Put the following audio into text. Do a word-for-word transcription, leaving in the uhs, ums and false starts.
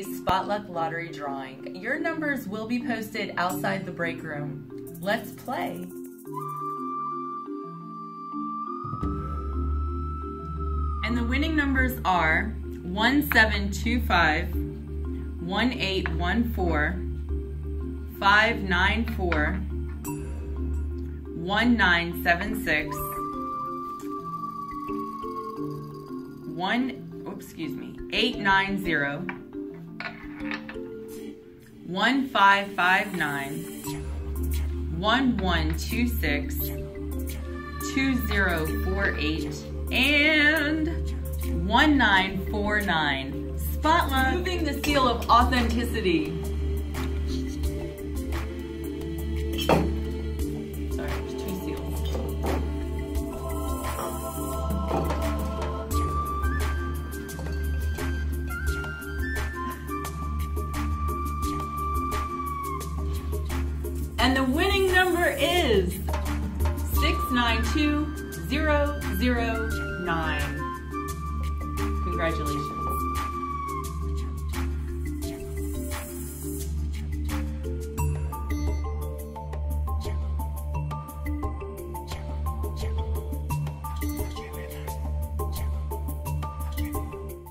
May's SpotLuck lottery drawing. Your numbers will be posted outside the break room. Let's play. And the winning numbers are one seven two five, one eight one four, five nine four, one nine seven six, one, oops, excuse me, eight nine zero, one five five nine, one one two six, two zero four eight, and one nine four nine. SpotLuck, moving the seal of authenticity. Sorry, there's two seals. And the winning number is six nine two zero zero nine. Congratulations.